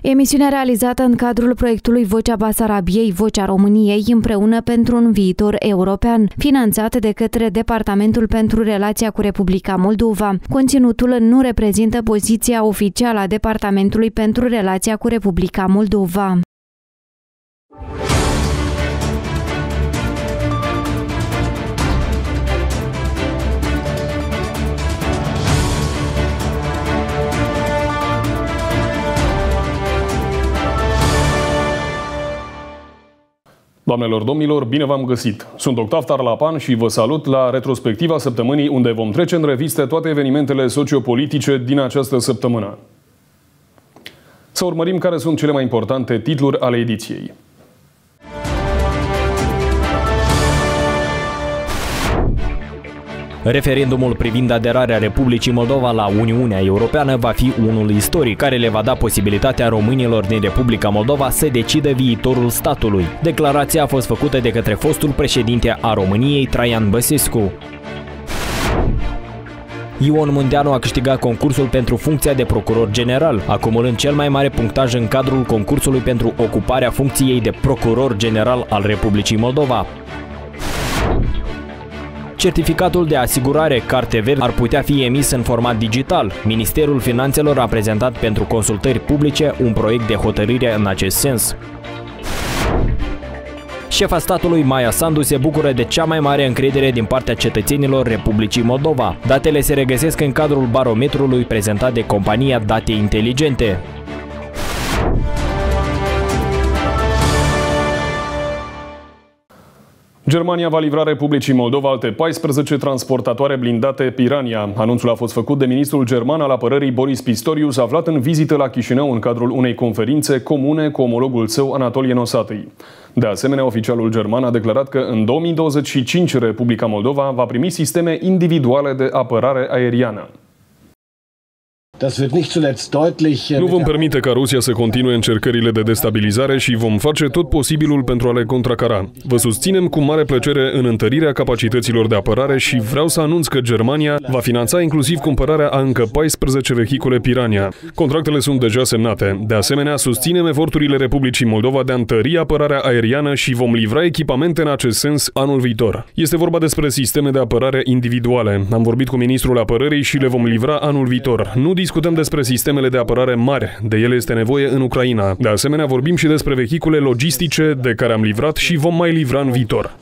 Emisiunea realizată în cadrul proiectului Vocea Basarabiei, Vocea României, împreună pentru un viitor european, finanțat de către Departamentul pentru Relația cu Republica Moldova. Conținutul nu reprezintă poziția oficială a Departamentului pentru Relația cu Republica Moldova. Doamnelor, domnilor, bine v-am găsit! Sunt Octav Tarlapan și vă salut la retrospectiva săptămânii, unde vom trece în reviste toate evenimentele sociopolitice din această săptămână. Să urmărim care sunt cele mai importante titluri ale ediției. Referendumul privind aderarea Republicii Moldova la Uniunea Europeană va fi unul istoric, care le va da posibilitatea românilor din Republica Moldova să decidă viitorul statului. Declarația a fost făcută de către fostul președinte a României, Traian Băsescu. Ion Mundeanu a câștigat concursul pentru funcția de procuror general, acumulând cel mai mare punctaj în cadrul concursului pentru ocuparea funcției de procuror general al Republicii Moldova. Certificatul de asigurare Carte Verde ar putea fi emis în format digital. Ministerul Finanțelor a prezentat pentru consultări publice un proiect de hotărâre în acest sens. Șefa statului Maia Sandu se bucură de cea mai mare încredere din partea cetățenilor Republicii Moldova. Datele se regăsesc în cadrul barometrului prezentat de compania Date Inteligente. Germania va livra Republicii Moldova alte 14 transportatoare blindate Piranha. Anunțul a fost făcut de ministrul german al apărării Boris Pistorius, aflat în vizită la Chișinău în cadrul unei conferințe comune cu omologul său Anatolie Nosatăi. De asemenea, oficialul german a declarat că în 2025 Republica Moldova va primi sisteme individuale de apărare aeriană. Nu vom permite ca Rusia să continue încercările de destabilizare și vom face tot posibilul pentru a le contracara. Vă susținem cu mare plăcere în întărirea capacităților de apărare și vreau să anunț că Germania va finanța inclusiv cumpărarea a încă 14 vehicule Piranha. Contractele sunt deja semnate. De asemenea, susținem eforturile Republicii Moldova de a întări apărarea aeriană și vom livra echipamente în acest sens anul viitor. Este vorba despre sisteme de apărare individuale. Am vorbit cu ministrul apărării și le vom livra anul viitor. Nu discutăm despre sistemele de apărare mari, de ele este nevoie în Ucraina. De asemenea, vorbim și despre vehicule logistice de care am livrat și vom mai livra în viitor.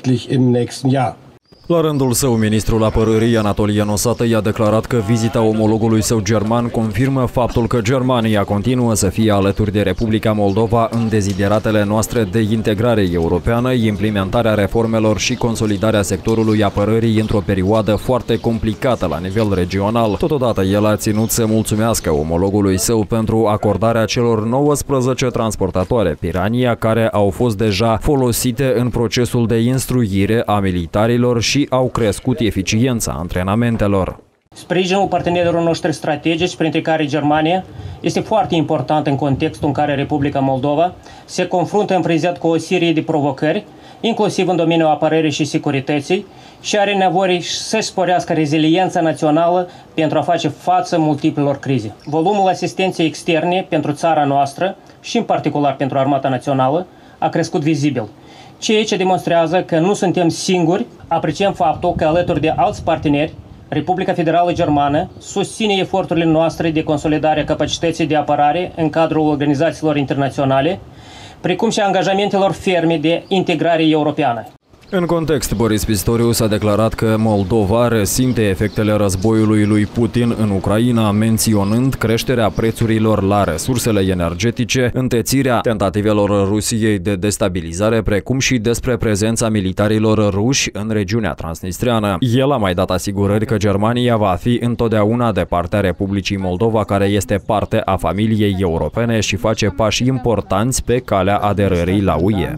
La rândul său, ministrul apărării Anatolie Nosatăi a declarat că vizita omologului său german confirmă faptul că Germania continuă să fie alături de Republica Moldova în dezideratele noastre de integrare europeană, implementarea reformelor și consolidarea sectorului apărării într-o perioadă foarte complicată la nivel regional. Totodată, el a ținut să mulțumească omologului său pentru acordarea celor 19 transportatoare Piranha care au fost deja folosite în procesul de instruire a militarilor și au crescut eficiența antrenamentelor. Sprijinul partenerilor noștri strategici, printre care Germania, este foarte important în contextul în care Republica Moldova se confruntă în prezent cu o serie de provocări, inclusiv în domeniul apărării și securității, și are nevoie să sporească reziliența națională pentru a face față multiplelor crize. Volumul asistenței externe pentru țara noastră și în particular pentru Armata Națională a crescut vizibil, ceea ce demonstrează că nu suntem singuri. Apreciem faptul că alături de alți parteneri, Republica Federală Germană susține eforturile noastre de consolidare a capacității de apărare în cadrul organizațiilor internaționale, precum și angajamentelor ferme de integrare europeană. În context, Boris Pistorius a declarat că Moldova resimte efectele războiului lui Putin în Ucraina, menționând creșterea prețurilor la resursele energetice, întețirea tentativelor Rusiei de destabilizare, precum și despre prezența militarilor ruși în regiunea transnistreană. El a mai dat asigurări că Germania va fi întotdeauna de partea Republicii Moldova, care este parte a familiei europene și face pași importanți pe calea aderării la UE.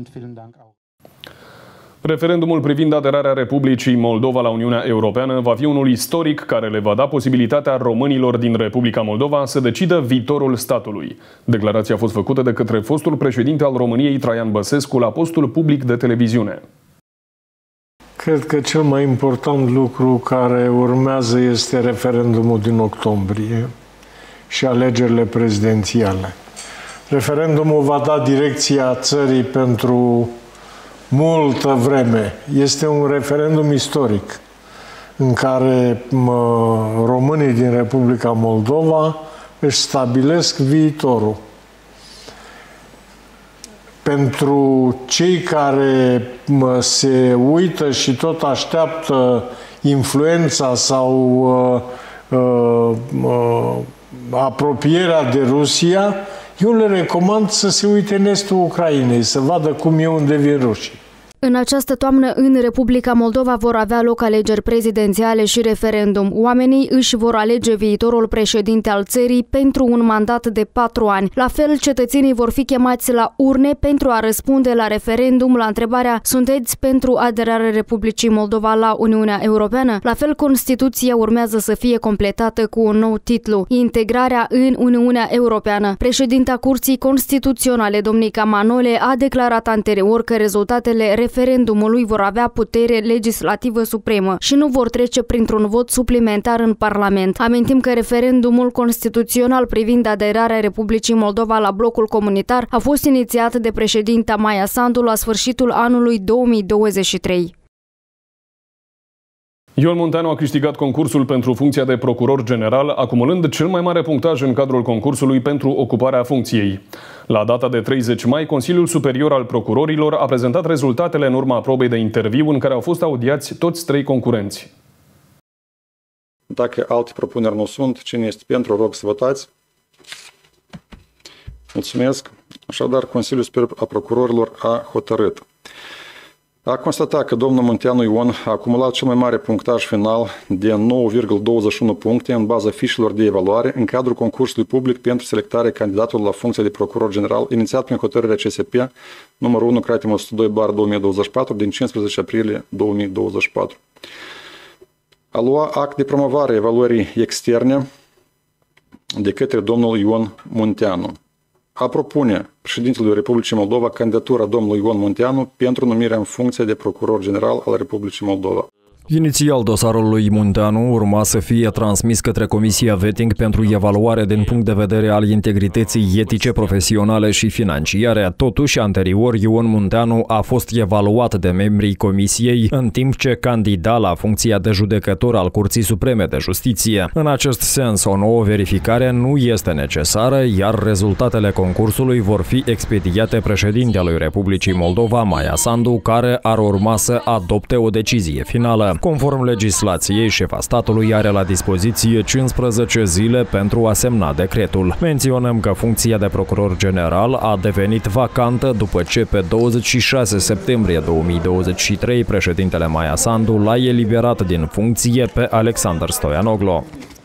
Referendumul privind aderarea Republicii Moldova la Uniunea Europeană va fi unul istoric care le va da posibilitatea românilor din Republica Moldova să decidă viitorul statului. Declarația a fost făcută de către fostul președinte al României, Traian Băsescu, la postul public de televiziune. Cred că cel mai important lucru care urmează este referendumul din octombrie și alegerile prezidențiale. Referendumul va da direcția țării pentru multă vreme. Este un referendum istoric în care românii din Republica Moldova își stabilesc viitorul. Pentru cei care se uită și tot așteaptă influența sau apropierea de Rusia, eu le recomand să se uite în estul Ucrainei, să vadă cum e unde vin rușii. În această toamnă, în Republica Moldova vor avea loc alegeri prezidențiale și referendum. Oamenii își vor alege viitorul președinte al țării pentru un mandat de 4 ani. La fel, cetățenii vor fi chemați la urne pentru a răspunde la referendum la întrebarea: sunteți pentru aderarea Republicii Moldova la Uniunea Europeană? La fel, Constituția urmează să fie completată cu un nou titlu: Integrarea în Uniunea Europeană. Președinta Curții Constituționale, Domnica Manole, a declarat anterior că rezultatele referendumului vor avea putere legislativă supremă și nu vor trece printr-un vot suplimentar în Parlament. Amintim că referendumul constituțional privind aderarea Republicii Moldova la blocul comunitar a fost inițiat de președinta Maia Sandu la sfârșitul anului 2023. Ion Munteanu a câștigat concursul pentru funcția de procuror general, acumulând cel mai mare punctaj în cadrul concursului pentru ocuparea funcției. La data de 30 mai, Consiliul Superior al Procurorilor a prezentat rezultatele în urma probei de interviu în care au fost audiați toți 3 concurenți. Dacă alte propuneri nu sunt, cine este pentru, rog să votați. Mulțumesc. Așadar, Consiliul Superior al Procurorilor a hotărât: a constatat că domnul Munteanu Ion a acumulat cel mai mare punctaj final de 9,21 puncte în baza fișelor de evaluare în cadrul concursului public pentru selectarea candidatului la funcția de procuror general, inițiat prin hotărârea CSP numărul 1 Cratim 102/2024 din 15 aprilie 2024. A lua act de promovare a evaluării externe de către domnul Ion Munteanu. A propune președintelui Republicii Moldova candidatura domnului Ion Munteanu pentru numirea în funcție de procuror general al Republicii Moldova. Inițial, dosarul lui Munteanu urma să fie transmis către Comisia Vetting pentru evaluare din punct de vedere al integrității etice, profesionale și financiare. Totuși, anterior, Ion Munteanu a fost evaluat de membrii Comisiei în timp ce candida la funcția de judecător al Curții Supreme de Justiție. În acest sens, o nouă verificare nu este necesară, iar rezultatele concursului vor fi expediate președintelui Republicii Moldova, Maia Sandu, care ar urma să adopte o decizie finală. Conform legislației, șefa statului are la dispoziție 15 zile pentru a semna decretul. Menționăm că funcția de procuror general a devenit vacantă după ce pe 26 septembrie 2023 președintele Maia Sandu l-a eliberat din funcție pe Alexander Stoianoglo.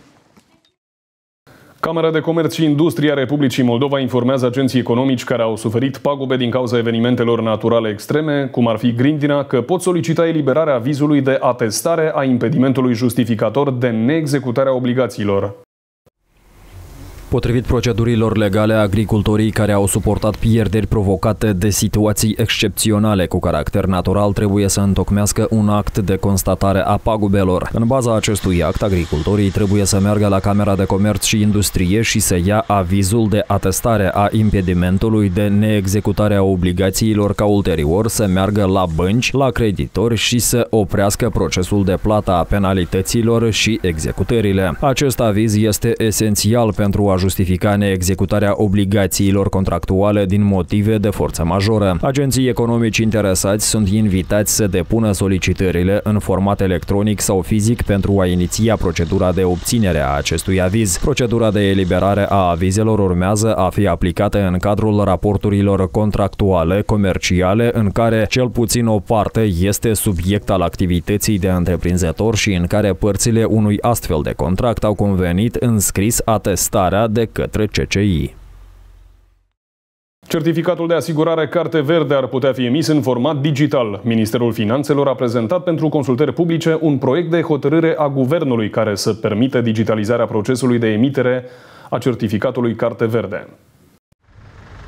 Camera de Comerț și Industrie a Republicii Moldova informează agenții economici care au suferit pagube din cauza evenimentelor naturale extreme, cum ar fi grindina, că pot solicita eliberarea avizului de atestare a impedimentului justificator de neexecutare a obligațiilor. Potrivit procedurilor legale, agricultorii care au suportat pierderi provocate de situații excepționale cu caracter natural trebuie să întocmească un act de constatare a pagubelor. În baza acestui act, agricultorii trebuie să meargă la Camera de Comerț și Industrie și să ia avizul de atestare a impedimentului de neexecutare a obligațiilor, ca ulterior să meargă la bănci, la creditori și să oprească procesul de plată a penalităților și executările. Acest aviz este esențial pentru a justifica neexecutarea obligațiilor contractuale din motive de forță majoră. Agenții economici interesați sunt invitați să depună solicitările în format electronic sau fizic pentru a iniția procedura de obținere a acestui aviz. Procedura de eliberare a avizelor urmează a fi aplicată în cadrul raporturilor contractuale, comerciale, în care cel puțin o parte este subiect al activității de întreprinzător și în care părțile unui astfel de contract au convenit în scris atestarea de către CCI. Certificatul de asigurare Carte Verde ar putea fi emis în format digital. Ministerul Finanțelor a prezentat pentru consultări publice un proiect de hotărâre a Guvernului care să permită digitalizarea procesului de emitere a certificatului Carte Verde.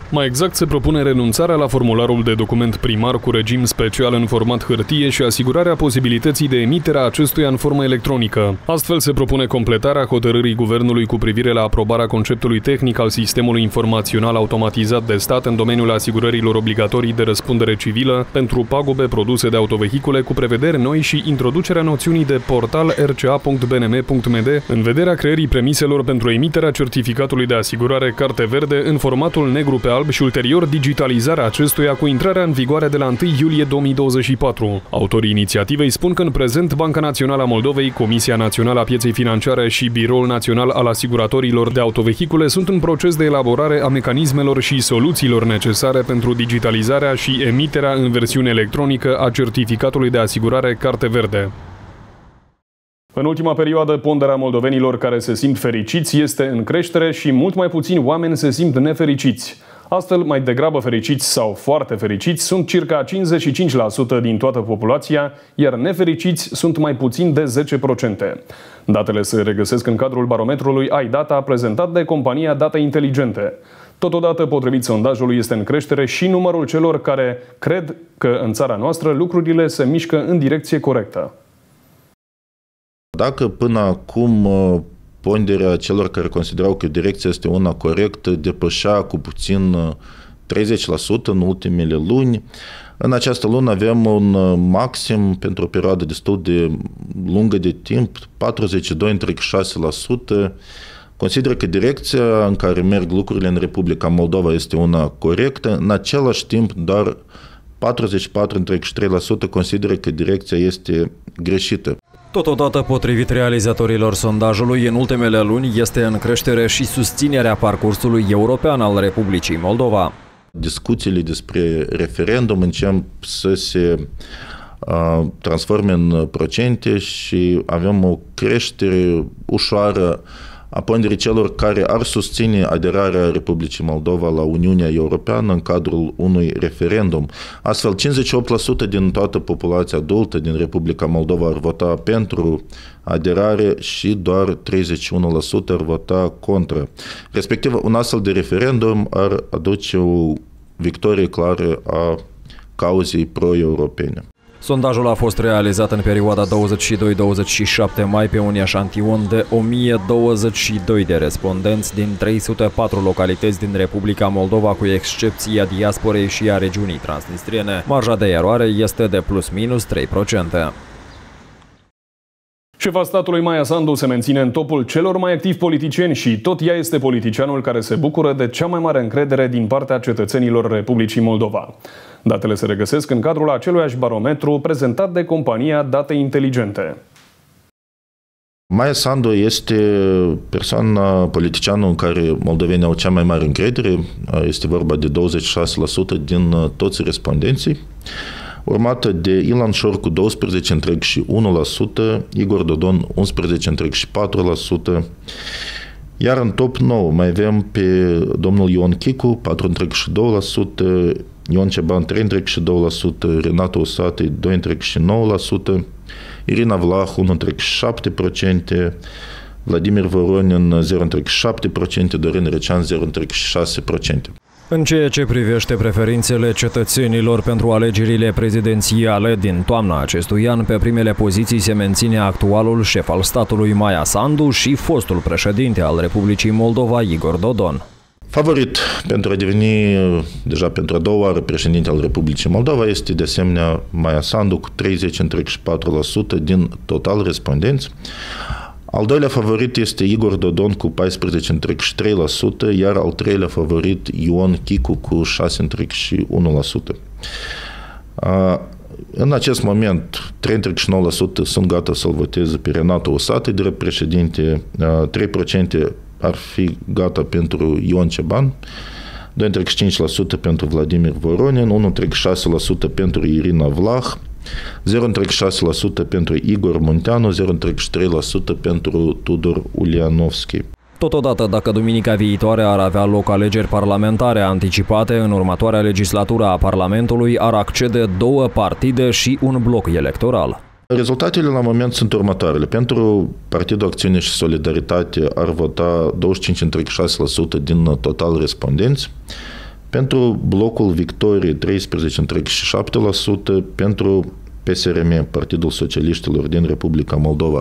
Mai exact, se propune renunțarea la formularul de document primar cu regim special în format hârtie și asigurarea posibilității de emitere a acestuia în formă electronică. Astfel, se propune completarea hotărârii Guvernului cu privire la aprobarea conceptului tehnic al sistemului informațional automatizat de stat în domeniul asigurărilor obligatorii de răspundere civilă pentru pagube produse de autovehicule cu prevederi noi și introducerea noțiunii de portal rca.bnm.md în vederea creării premiselor pentru emiterea certificatului de asigurare carte verde în formatul negru pe alb și ulterior digitalizarea acestuia cu intrarea în vigoare de la 1 iulie 2024. Autorii inițiativei spun că în prezent Banca Națională a Moldovei, Comisia Națională a Pieței Financiare și Biroul Național al Asiguratorilor de Autovehicule sunt în proces de elaborare a mecanismelor și soluțiilor necesare pentru digitalizarea și emiterea în versiune electronică a certificatului de asigurare carte verde. În ultima perioadă, ponderea moldovenilor care se simt fericiți este în creștere și mult mai puțini oameni se simt nefericiți. Astfel, mai degrabă fericiți sau foarte fericiți sunt circa 55% din toată populația, iar nefericiți sunt mai puțin de 10%. Datele se regăsesc în cadrul barometrului iData prezentat de compania Date Inteligente. Totodată, potrivit sondajului, este în creștere și numărul celor care cred că în țara noastră lucrurile se mișcă în direcție corectă. Dacă până acum ponderea celor care considerau că direcția este una corectă depășea cu puțin 30% în ultimele luni, în această lună avem un maxim pentru o perioadă destul de lungă de timp, 42,6%. Consideră că direcția în care merg lucrurile în Republica Moldova este una corectă, în același timp doar 44,3% consideră că direcția este greșită. Totodată, potrivit realizatorilor sondajului, în ultimele luni este în creștere și susținerea parcursului european al Republicii Moldova. Discuțiile despre referendum încep să se transforme în procente și avem o creștere ușoară a ponderii celor care ar susține aderarea Republicii Moldova la Uniunea Europeană în cadrul unui referendum. Astfel, 58% din toată populația adultă din Republica Moldova ar vota pentru aderare și doar 31% ar vota contra. Respectiv, un astfel de referendum ar aduce o victorie clară a cauzei pro-europene. Sondajul a fost realizat în perioada 22-27 mai pe un eșantion de 1022 de respondenți din 304 localități din Republica Moldova, cu excepția diasporei și a regiunii transnistriene. Marja de eroare este de plus-minus 3%. Șefa statului Maia Sandu se menține în topul celor mai activi politicieni și tot ea este politicianul care se bucură de cea mai mare încredere din partea cetățenilor Republicii Moldova. Datele se regăsesc în cadrul aceluiași barometru prezentat de compania Date Inteligente. Maia Sandu este persoana, politicianul în care moldovenii au cea mai mare încredere. Este vorba de 26% din toți respondenții. Urmată de Ilan Șor cu 12,1%, Igor Dodon 11,4%, iar în top 9 mai avem pe domnul Ion Chicu 4,2%, Ion Ceban 3,2%, Renato Usatăi 2,9%, Irina Vlah 1,7%, Vladimir Voronin 0,7%, Dorin Recean 0,6%. În ceea ce privește preferințele cetățenilor pentru alegerile prezidențiale din toamna acestui an, pe primele poziții se menține actualul șef al statului Maia Sandu și fostul președinte al Republicii Moldova, Igor Dodon. Favorit pentru a deveni deja pentru a doua oară președinte al Republicii Moldova este de asemenea Maia Sandu cu 30,4% din total respondenți. Al doilea favorit este Igor Dodon cu 14,3%, iar al treilea favorit Ion Chicu cu 6,1%. În acest moment, 3,9% sunt gata să-l voteze pe Renato Usatăi drept președinte, 3% ar fi gata pentru Ion Ceban, 2,5% pentru Vladimir Voronin, 1,6% pentru Irina Vlah, 0,6% pentru Igor Munteanu, 0,3% pentru Tudor Ulianovski. Totodată, dacă duminica viitoare ar avea loc alegeri parlamentare anticipate, în următoarea legislatură a Parlamentului ar accede 2 partide și un bloc electoral. Rezultatele la moment sunt următoarele. Pentru Partidul Acțiune și Solidaritate ar vota 25,6% din total respondenți. Pentru blocul Victorie 13,7%, pentru PSRM, Partidul Socialiștilor din Republica Moldova,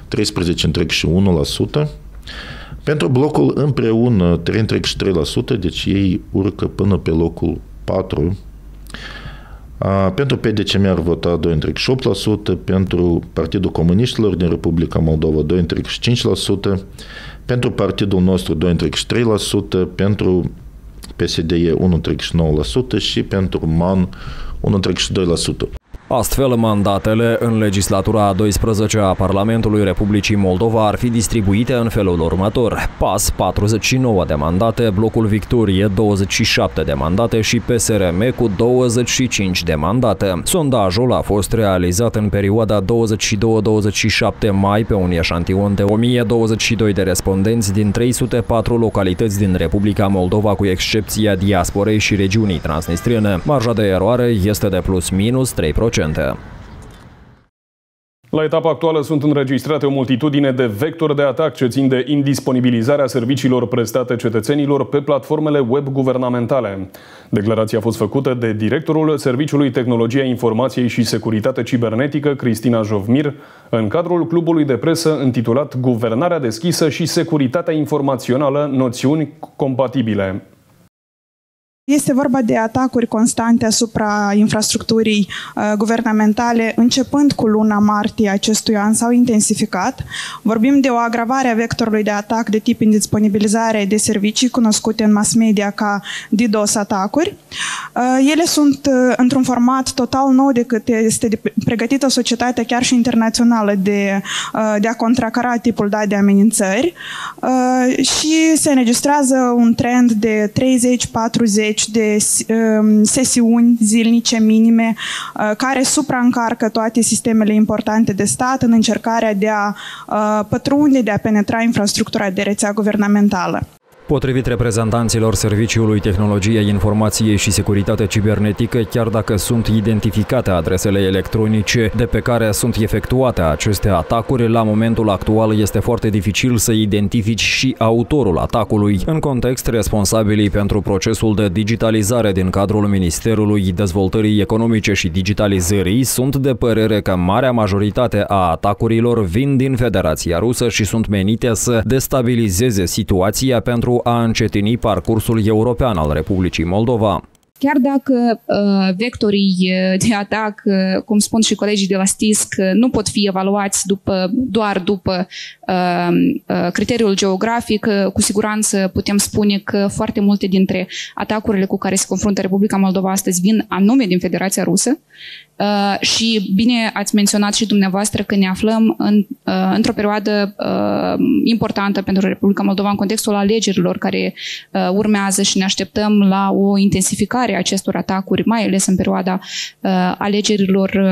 13,1%, pentru blocul Împreună 3,3%, deci ei urcă până pe locul 4. Pentru PDCM ar vota 2,8%, pentru Partidul Comuniștilor din Republica Moldova 2,5%, pentru partidul nostru 2,3%, pentru PSD 1,9% și pentru MAN 1,2%. Astfel, mandatele în legislatura a 12 a Parlamentului Republicii Moldova ar fi distribuite în felul următor: PAS 49 de mandate, Blocul Victorie 27 de mandate și PSRM cu 25 de mandate. Sondajul a fost realizat în perioada 22-27 mai pe un eșantion de 1022 de respondenți din 304 localități din Republica Moldova, cu excepția diasporei și regiunii transnistriene. Marja de eroare este de plus-minus 3%. La etapa actuală sunt înregistrate o multitudine de vectori de atac ce țin de indisponibilizarea serviciilor prestate cetățenilor pe platformele web guvernamentale. Declarația a fost făcută de directorul Serviciului Tehnologia Informației și Securitate Cibernetică, Cristina Jovmir, în cadrul clubului de presă intitulat Guvernarea deschisă și securitatea informațională, noțiuni compatibile. Este vorba de atacuri constante asupra infrastructurii guvernamentale. Începând cu luna martie acestui an s-au intensificat. Vorbim de o agravare a vectorului de atac de tip indisponibilizare de servicii, cunoscute în mass media ca DDoS-atacuri. Ele sunt într-un format total nou decât este pregătită societatea, chiar și internațională, de a contracara tipul de amenințări. Și se înregistrează un trend de 30-40 de sesiuni zilnice minime care supraîncarcă toate sistemele importante de stat în încercarea de a pătrunde, de a penetra infrastructura de rețea guvernamentală. Potrivit reprezentanților Serviciului Tehnologiei Informației și Securitate Cibernetică, chiar dacă sunt identificate adresele electronice de pe care sunt efectuate aceste atacuri, la momentul actual este foarte dificil să identifici și autorul atacului. În context, responsabilii pentru procesul de digitalizare din cadrul Ministerului Dezvoltării Economice și Digitalizării sunt de părere că marea majoritate a atacurilor vin din Federația Rusă și sunt menite să destabilizeze situația pentru a încetini parcursul european al Republicii Moldova. Chiar dacă vectorii de atac, cum spun și colegii de la STISC, nu pot fi evaluați doar după criteriul geografic, cu siguranță putem spune că foarte multe dintre atacurile cu care se confruntă Republica Moldova astăzi vin anume din Federația Rusă. Și bine ați menționat și dumneavoastră că ne aflăm într-o perioadă importantă pentru Republica Moldova în contextul alegerilor care urmează și ne așteptăm la o intensificare a acestor atacuri, mai ales în perioada alegerilor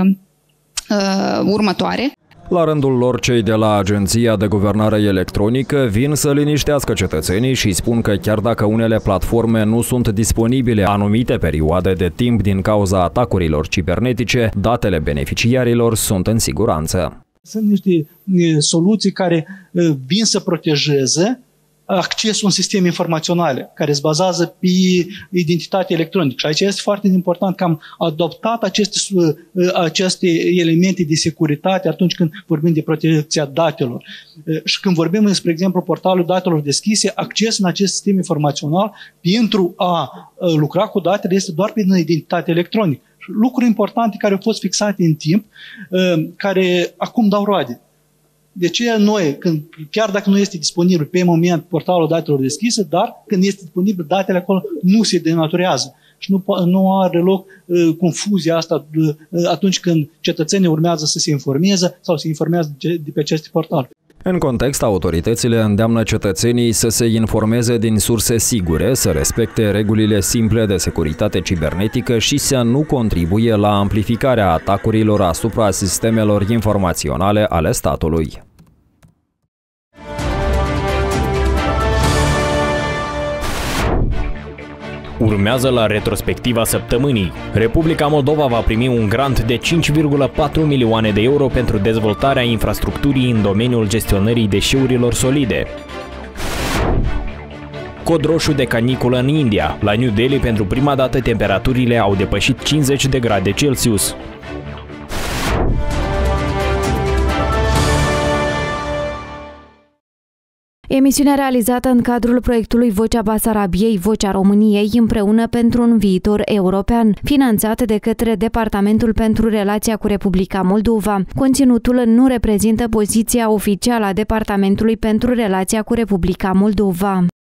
următoare. La rândul lor, cei de la Agenția de Guvernare Electronică vin să liniștească cetățenii și spun că chiar dacă unele platforme nu sunt disponibile anumite perioade de timp din cauza atacurilor cibernetice, datele beneficiarilor sunt în siguranță. Sunt niște soluții care vin să protejeze accesul în sisteme informaționale, care se bazează pe identitate electronică. Și aici este foarte important că am adoptat aceste elemente de securitate atunci când vorbim de protecția datelor. Și când vorbim, spre exemplu, portalul datelor deschise, acces în acest sistem informațional pentru a lucra cu datele este doar prin identitate electronică. Lucruri importante care au fost fixate în timp, care acum dau roade. De ce noi, chiar dacă nu este disponibil pe moment portalul datelor deschise, dar când este disponibil, datele acolo nu se denaturează. Și nu are loc confuzia asta atunci când cetățenii urmează să se informeze sau se informează de pe aceste portale. În context, autoritățile îndeamnă cetățenii să se informeze din surse sigure, să respecte regulile simple de securitate cibernetică și să nu contribuie la amplificarea atacurilor asupra sistemelor informaționale ale statului. Urmează la retrospectiva săptămânii. Republica Moldova va primi un grant de 5,4 milioane de euro pentru dezvoltarea infrastructurii în domeniul gestionării deșeurilor solide. Cod roșu de caniculă în India. La New Delhi, pentru prima dată, temperaturile au depășit 50 de grade Celsius. Emisiunea realizată în cadrul proiectului Vocea Basarabiei, Vocea României, împreună pentru un viitor european, finanțat de către Departamentul pentru Relația cu Republica Moldova. Conținutul nu reprezintă poziția oficială a Departamentului pentru Relația cu Republica Moldova.